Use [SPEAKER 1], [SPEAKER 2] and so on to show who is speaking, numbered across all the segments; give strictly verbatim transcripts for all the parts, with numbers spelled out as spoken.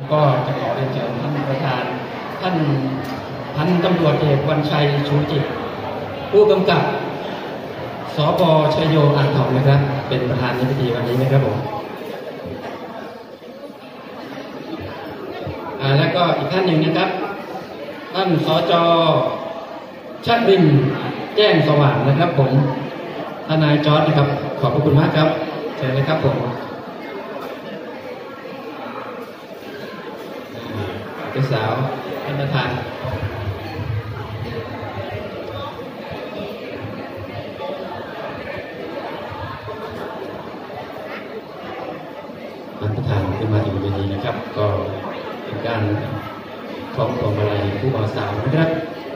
[SPEAKER 1] ก็จะขอเรียนเชิญท่านประธานท่านพันตำรวจเอกวันชัยชูจิตผู้กำกับสภ.ชัยโยอ่างทองนะครับเป็นประธานในพิธีวันนี้นะครับผมอ่าแล้วก็อีกท่านหนึ่งนะครับท่านสจ.ชัดรินแจ้งสว่างนะครับผมทนายจอร์จนะครับขอบพระคุณมากครับเชิญเลยครับผมเจ้าสาวท่านประธานท่านประธานขึ้นมาถึงเวทีนะครับก็เป็นการคล้องพวงมาลัยผู้บ่าวสาวนะครับ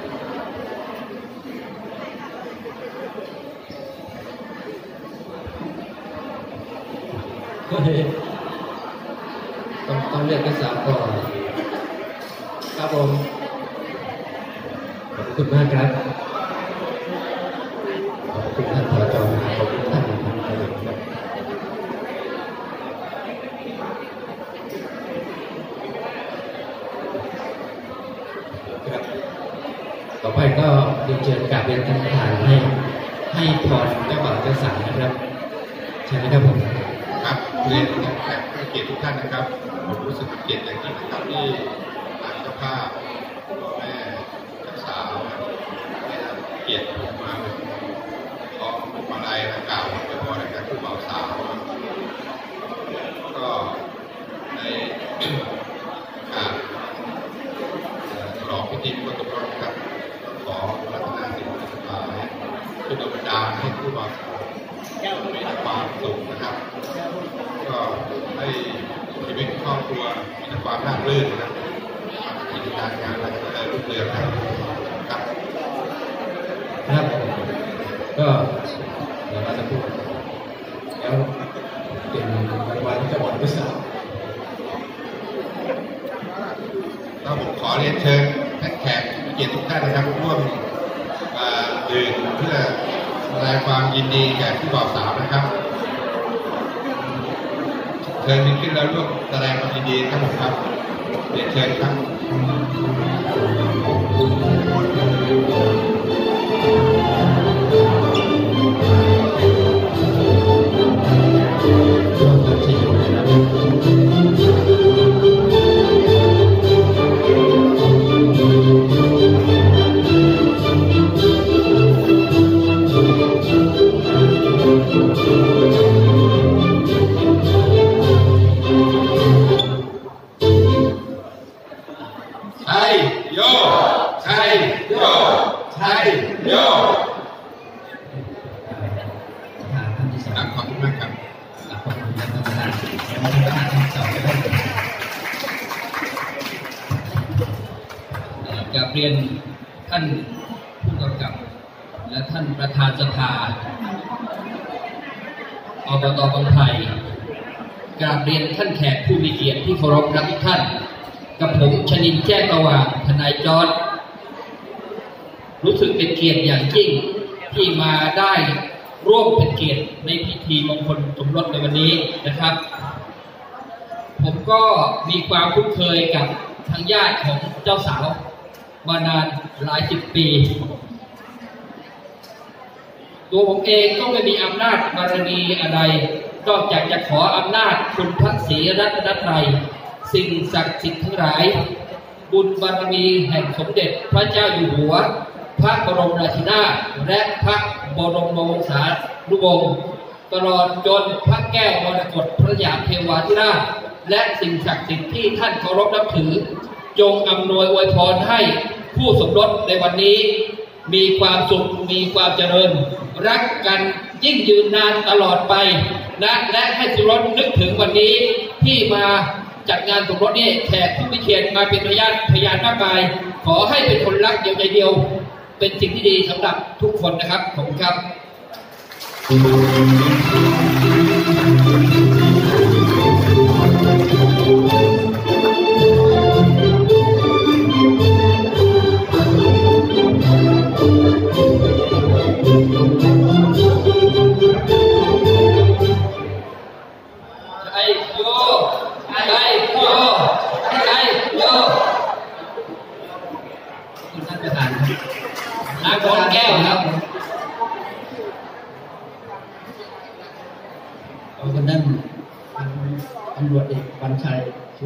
[SPEAKER 1] ต้องต้องเรียกเจ้าสาวก่อนครับผมขอบคุณมากครับขอบคุณท่านผอ.ขอบคุณท่านท่านประธานครับต่อไปก็เรียนเชิญกราบเรียนท่านประธานให้ให้พรเจ้าบ่าวเจ้าสาวนะครับใช่ไหมครับผม
[SPEAKER 2] ครับเรียนแขกผู้เกียรติทุกท่านนะครับผมรู้สึกเกียรติอย่างยิ่งนะครับที่ทางเจ้าภาพพ่อแม่เจ้าสาวได้เกียรติผมมาขอพวงมาลัยและกล่าวอวยพรให้กับผู้บ่าวสาวก็ในการฉลองพิธีมงคลสมรสครับขอรัตนาสิทธิ์สุดท้ายคือดวงวิญญาณให้ผู้บ่าวสาวมีความสุขนะครับก็ให้ชีวิตครอบครัวมีความราบรื่นนะครับกิจการงานอะไรก็ได้รุ่งเรืองครับครับ
[SPEAKER 1] ครับก็เดี๋ยวเราจะพูดแล้วเป็นวันจะบอกด้วยซ้
[SPEAKER 2] ำก็ผมขอเรียนเชิญแขกผู้เกียรติทุกท่านนะครับร่วมดื่มเพื่อแสดงความยินดีแก่ผู้บ่าวสาวนะครับเชิญขึ้นแล้วร่วมแสดงความยินดีครับผมครับเรียนเชิญครับ
[SPEAKER 1] กราบเรียนท่านผู้กำกับและท่านประธานสภาอบต.บางไผ่กราบเรียนท่านแขกผู้มีเกียรติที่เคารพรักทุกท่านกับผมชนินแจ้งสว่างทนายจอร์จรู้สึกเป็นเกียรติอย่างยิ่งที่มาได้ร่วมเป็นเกียรติในพิธีมงคลสมรสในวันนี้นะครับผมก็มีความคุ้นเคยกับทางญาติของเจ้าสาวมานานหลายสิบปีตัวผมเองก็ไม่มีอำนาจบารมีอะไรนอกจากจะขออำนาจคุณพระศรีรัตนตรัยสิ่งศักดิ์สิทธิ์ทั้งหลายบุญบารมีแห่งสมเด็จพระเจ้าอยู่หัวพระบรมราชินีและพระบรมวงศานุวงศ์ตลอดจนพระแก้วมรกตพระยาเทวาธิราชและสิ่งศักดิ์สิทธิ์ที่ท่านเคารพนับถือจงอำนวยอวยพรให้ผู้สมรสในวันนี้มีความสุขมีความเจริญรักกันยิ่งยืนนานตลอดไปนะและให้สมรสนึกถึงวันนี้ที่มาจัดงานสมรสนี้แขกผู้มีเกียรติมาเป็นพยานพยานมากมายขอให้เป็นคนรักเดียวใจเดียวเป็นสิ่งที่ดีสำหรับทุกคนนะครับขอบคุณครับไอ้โยไอ้โยไอ้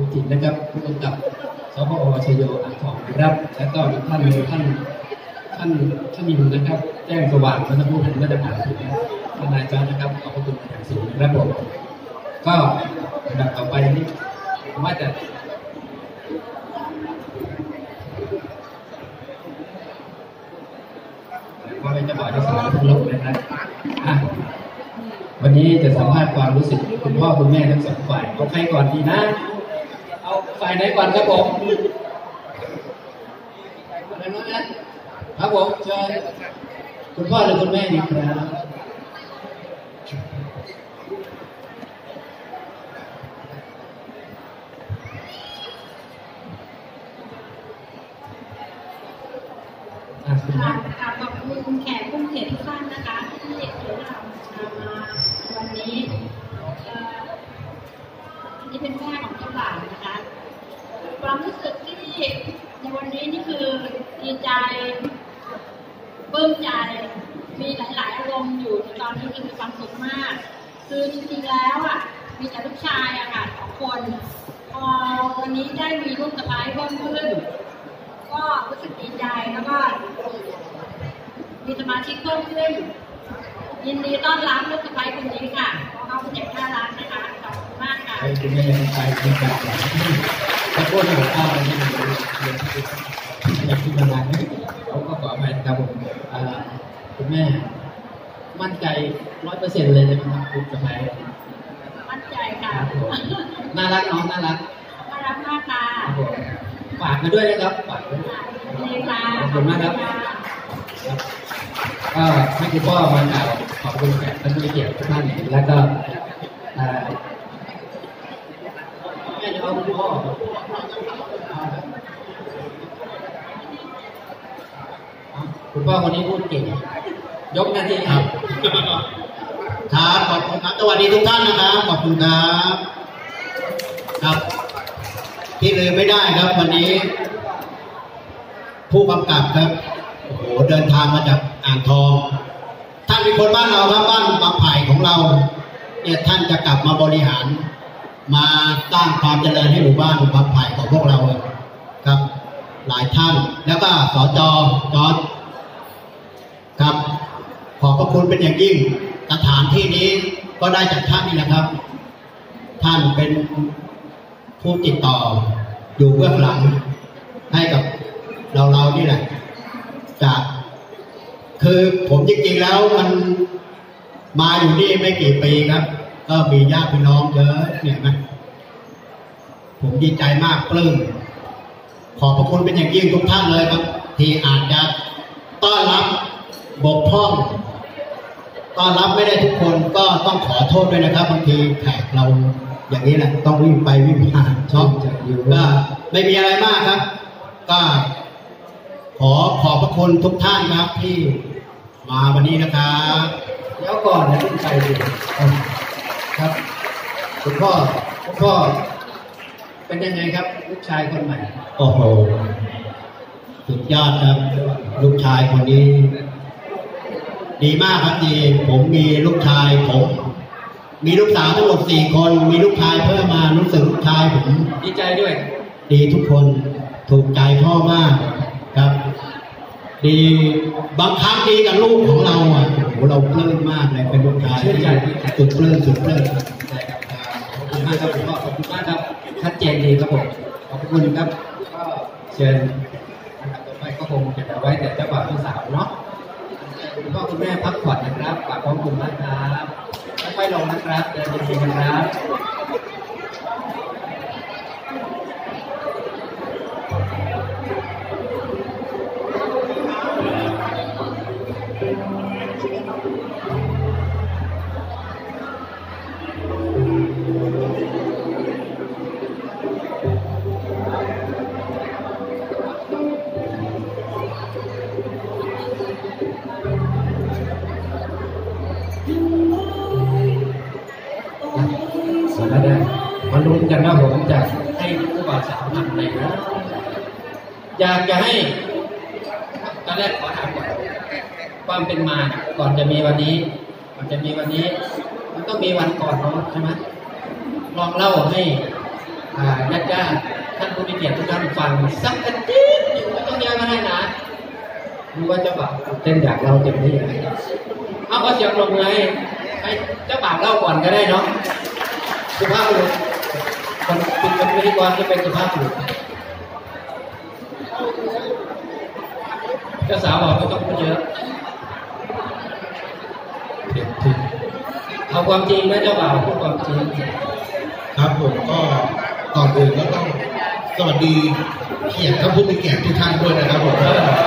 [SPEAKER 1] จิตนะครับผู้กำกับสพอชโยอ่างทองนะครับแล้วก็ท่านท่านท่านท่านยินนะครับแจ้งสว่างแล้วท่านผู้ถือมาตรฐานถึงท่านนายจ้านะครับขอบพระคุณเป็นอย่างสูงนะครับผมก็ลำดับต่อไปนี้ผมว่าจะว่าเป็นจะบอกจะสอนทั้งโลกนะครับวันนี้จะสัมภาษณ์ความรู้สึกคุณพ่อคุณแม่ทั้งสองฝ่ายเอาใครก่อนดีนะเอาฝ่ายไหนก่อนครับผมอะไรนะครับผมเชิญคุณพ่อหรือคุณแม่ดีครับ
[SPEAKER 3] ค่ะขอบคุณแขกผู้เกียรติทุกท่านนะคะที่เดินทางมาวันนี้นี่เป็นแม่ของเจ้าบ่าวนะคะความรู้สึกที่ในวันนี้นี่คือดีใจปลื้มใจมีหลายๆอารมณ์อยู่ในตอนนี้คือมีความสุขมากคือจริงๆแล้วอ่ะมีแต่ลูกชายอะค่ะสองคนพอวันนี้ได้มีลูกสะใภ้เพิ่มขึ้นก็รู้สึกดีใจแล้วก็มีสมาชิกเพิ่มขึ้นยินดีต้อนรับลูกสะใภ้คนนี้ค่ะเขาเป็นเด็กน่ารักนะคะขอบคุณมากค่ะ
[SPEAKER 1] คุณแม่ยังไปเป็นแบบถ้าพูดถึงข้าวนี่มันเรียนที่อยากที่มานานนี่เขาก็ขอมาครับผมคุณแม่มั่นใจร้อยเปอร์เซ็นต์เลยใช่ไหมครับคุณสะใภ้
[SPEAKER 3] มั่นใจค่ะ
[SPEAKER 1] น่ารักน้องน่ารัก
[SPEAKER 3] น่ารักมากค่ะ
[SPEAKER 1] ฝากมาด้วยนะครับฝากด้วยขอบคุณมากครับก็ให้คุณพ่อมากล่าวขอบคุณแขกท่านผู้เกียรติทุกท่านแล้วก็แม่จะเอาคุณพ่อคุณพ่อคนนี้พูดเก่งยกหน้าที่ครับ
[SPEAKER 4] ครับขอบคุณครับสวัสดีทุกท่านนะครับขอบคุณครับครับที่ลืมไม่ได้ครับวันนี้ผู้กำกับครับโอ้โหเดินทางมาจากอ่างทองท่านเป็นคนบ้านเราครับบ้านบางไผ่ของเราเนี่ยท่านจะกลับมาบริหารมาสร้างความเจริญให้หมู่บ้านบางไผ่ของพวกเราครับหลายท่านแล้วก็สจจอร์จครับขอบพระคุณเป็นอย่างยิ่งสถานที่นี้ก็ได้จากท่านนี่นะครับท่านเป็นผู้ติดต่ออยู่เบื้องหลังให้กับเราเรานี่แหละจากคือผมจริงๆแล้วมันมาอยู่นี่ไม่กี่ปีครับก็มีญาติพี่น้องเยอะเนี่ยนะผมดีใจมากปลื้มขอบพระคุณเป็นอย่างยิ่งทุกท่านเลยครับที่อาจจะต้อนรับบกพร่องต้อนรับไม่ได้ทุกคนก็ต้องขอโทษด้วยนะครับบางทีแขกเราอย่างนี้แหละต้องวิ่งไปวิ่งมาชอบจะอยู่ก็ไม่มีอะไรมากครับก็ขอขอบพระคุณทุกท่านครับที่มาวันนี้นะครับ
[SPEAKER 1] เดี๋ยวก่อนนะคุณใจดีครับคุณพ่อคุณพ่อเป็นยังไงครับลูกชายคนใหม่
[SPEAKER 4] โอ้โหสุดยอดครับลูกชายคนนี้ดีมากครับดีผมมีลูกชายผมมีลูกสาวทั้งหมดสี่คนมีลูกชายเพิ่มมารู้สึกลูกชายผม
[SPEAKER 1] ดีใจด้วย
[SPEAKER 4] ดีทุกคนถูกใจพ่อมากครับดีบางครั้งดีกับลูกของเราอ่ะโหเราปลื้มมากเลยเป็นลูกชายที่สุดปลื้มสุดปลื้ม
[SPEAKER 1] ขอบคุณมากครับพ่อขอบคุณมากครับชัดเจนดีครับผมขอบคุณครับก็เชิญอันดับต่อไปก็คงจะเอาไว้แต่เจ้าบ่าวเจ้าสาวเนาะคุณพ่อคุณแม่พักผ่อนนะครับฝากความคุณนะครับไม่ลงนะครับเดินดีๆนะครับมาลุ้นกันว่าผมจะให้ผู้บ่าวสาวทำอะไรนะอยากจะให้ตอนแรกขอถามก่อนความเป็นมาก่อนจะมีวันนี้ก่อนจะมีวันนี้มันต้องมีวันก่อนใช่ไหมลองเล่าให้ญาติญาติท่านผู้มีเกียรติทุกท่านฟังสักกันนิดหนึ่งไม่ต้องเยอะก็ได้นะรู้ว่าเจ้าบ่าวเต้นอยากเล่าเต็มที่เอาก็เสียงลงเลยให้เจ้าบ่าวเล่าก่อนก็ได้เนาะสุภาพบุรุษคนเป็นพิธีกรจะเป็นสุภาพบุรุษเจ้าสาวบอกไม่ต้องพูดเยอะเอาความจริงนะเจ้าบ่าวพูดความจริง
[SPEAKER 2] ครับผมก็ก่อนอื่นก็ต้องสวัสดีเกียรติท่านผู้มีเกียรติทุกท่านด้วยนะครับผม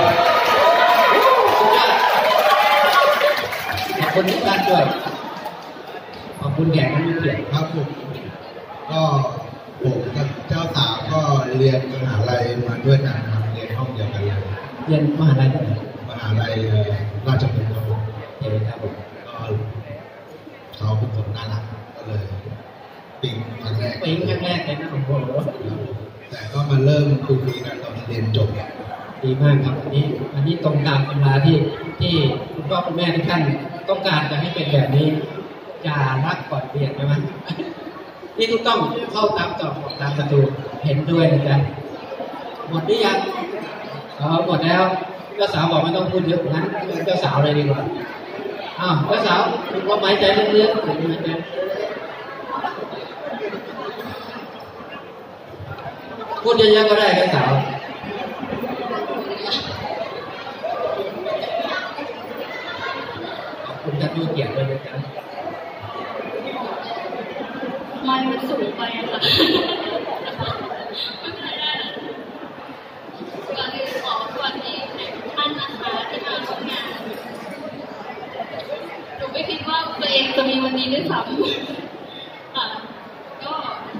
[SPEAKER 1] ขอบคุณทุกท่านด้วยขอบคุณแขกท่านผู้มีเกียรติ
[SPEAKER 2] ครับผมก็ผมกับเจ้าสาวก็เรียนมหาลัยมาด้วยกันครับเรียนห้องเดียวกันเลย
[SPEAKER 1] เรียนมหาลัยที่ไหน
[SPEAKER 2] มหาลัยราชบุรีครับผม
[SPEAKER 1] เอ๋ครับผม
[SPEAKER 2] ก็เขาเป็นคนน่ารักก็เลยปิ๊งครั้งแรก
[SPEAKER 1] ปิ๊งครั้งแรกเลยนะผมบอก
[SPEAKER 2] แต่ก็มาเริ่มคุยกันตอนเรียนจบ
[SPEAKER 1] ดีมากครับอันนี้อันนี้ตรงตามตำราที่ที่คุณพ่อคุณแม่ทุกท่านต้องการจะให้เป็นแบบนี้อย่ารักก่อนเรียนใช่ไหมนี่ทุกต้องเข้าตามตอกตามประตูเห็นด้วยนะจ๊ะหมดหรือยังอ๋อหมดแล้วเจ้าสาวบอกไม่ต้องพูดเยอะงั้นเจ้าสาวเลยดีกว่าอ้าวเจ้าสาวคุณก็หายใจเรื่อยๆคุณหายใจพูดเยอะๆก็ได้เจ้าสาวคุณจะดูเกียรติเลยนะจ๊ะ
[SPEAKER 3] มันมันสูงไปอะค่ะก่อนอื่นขอสวัสดีท่านนะคะที่มาร่วมงานหนูไม่คิดว่าตัวเองจะมีวันนี้ด้วยซ้ำค่ะก็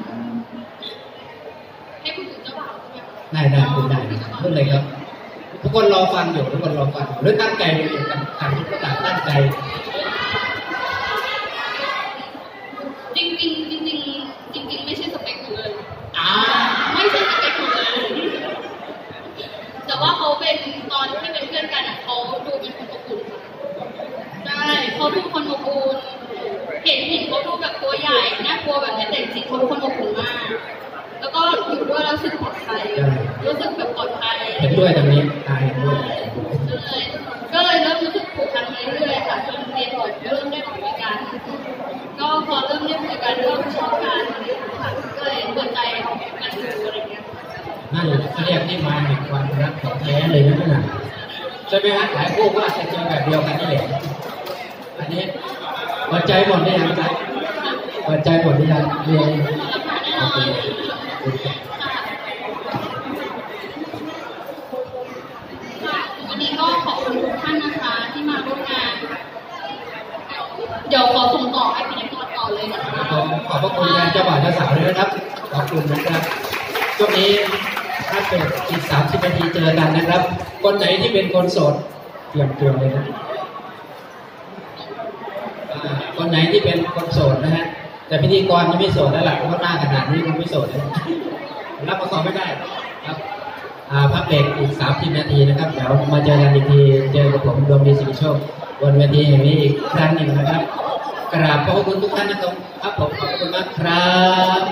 [SPEAKER 3] ให้พูดถึงเจ้าบ่าวใช่ไหม
[SPEAKER 1] ได้ได้พูดได้พูดเลยครับทุกคนรอฟังอยู่ทุกคนรอฟังหรือตั้งใจเรียนกันต่างทุกคนต่างตั้งใจ
[SPEAKER 3] จริงจริงจริงจริงจริงไม่ใช่สเปคหนูเลยอ่าไม่ใช่สเปคหนูเลยแต่ว่าเขาเป็นตอนที่เป็นเพื่อนกันอ่ะเขาดูเป็นคนอบอุ่นใช่เขาดูคนอบอุ่นเห็นเห็นเขาดูแบบตัวใหญ่น่ากลัวแบบนี้แต่จริงเขาเป็นคนอบอุ่นมากแล้วก็อยู่ด้วยแล้วรู้สึกปลอดภัยรู้สึกแบบปลอดภัย
[SPEAKER 1] เห็นด้วยตรงนี้ตายด้วย
[SPEAKER 3] ก็เลยเริ่มรู้สึกผูกพันไปเรื่อยๆค่ะจนเรียนก่อนเริ่มได้ออกรายการก็พอเริ่มเล่นรายการเริ่มชอบการก็เลยเปิดใจออกการดูอะไรเงี้ย
[SPEAKER 1] นั่นเขาเรียกที่มาแห่งความรักของแท้เลยนะน่ะใช่ไหมฮะหลายคู่ก็อาจจะเจอแบบเดียวกันนี่แหละอันนี้เปิดใจหมดได้ยังจ๊ะเปิดใจหมดได้ยังเรียนโอเค
[SPEAKER 3] วันนี้ก็ขอบคุณทุกท่านนะคะที่มาร่วมงานเดี๋ยวขอส่งต่อให้พิธีกรต่อเลยนะคะ
[SPEAKER 1] ขอบพระคุณเจ้าบ่าวเจ้าสาวเลยนะครับขอบคุณนะครับช่วงนี้ถ้าเกิดอีกสามสิบนาทีเจอกันนะครับคนไหนที่เป็นคนโสดเตรียมตัวเลยนะคนไหนที่เป็นคนโสดนะฮะแต่พิธีกรยังไม่โสดแล้วล่ะเพราะหน้าขนาดนี้คงไม่โสดเลยรับประกอบไม่ได้ครับพักเบรกอีกสามสิบนาทีนะครับเดี๋ยวมาเจอกันอีกทีเจอกับผมดวงดีสิริโชคบนเวทีแห่งนี้อีกครั้งหนึ่งนะครับกราบขอบคุณทุกท่านนะครับครับผมขอบคุณมากครับ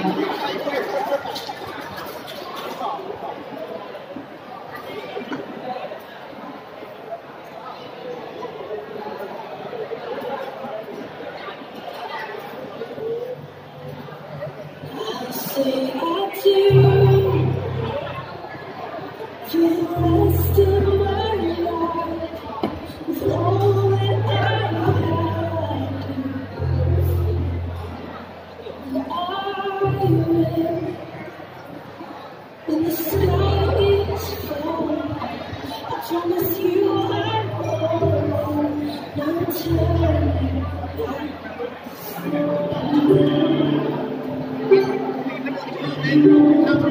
[SPEAKER 3] Thank you.